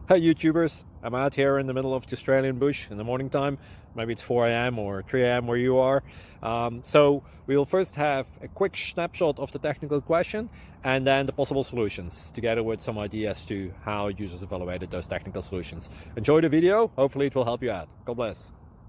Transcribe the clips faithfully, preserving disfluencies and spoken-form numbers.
Hi YouTubers, I'm out here in the middle of the Australian bush in the morning time. Maybe it's four A M or three A M where you are. Um, so we'll first have a quick snapshot of the technical question and then the possible solutions, together with some ideas to how users evaluated those technical solutions. Enjoy the video, hopefully it will help you out. God bless.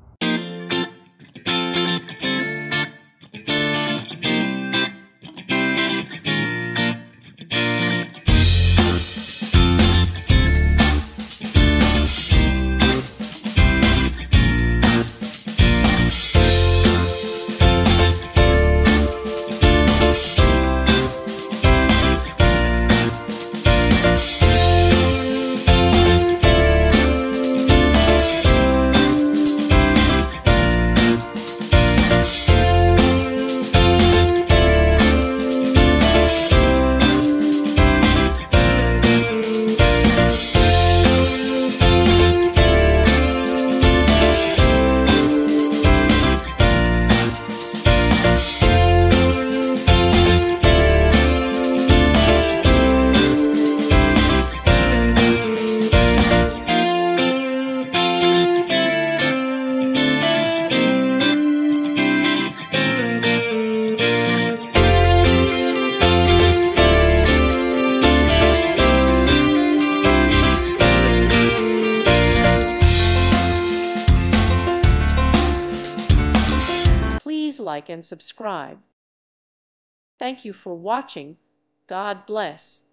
Please like and subscribe. Thank you for watching. God bless.